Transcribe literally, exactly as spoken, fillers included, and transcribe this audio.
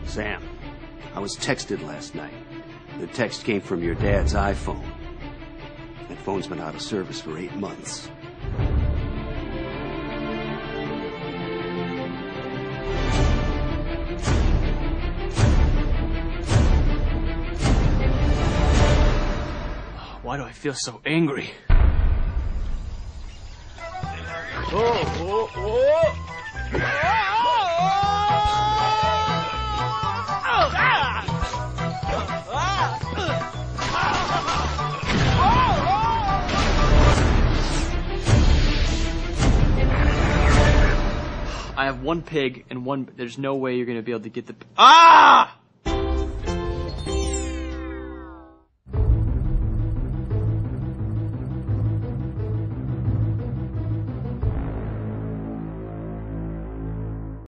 Sam, I was texted last night. The text came from your dad's iPhone. That phone's been out of service for eight months. Why do I feel so angry? Oh, oh, oh. I have one pig and one. There's no way you're gonna be able to get the. Ah!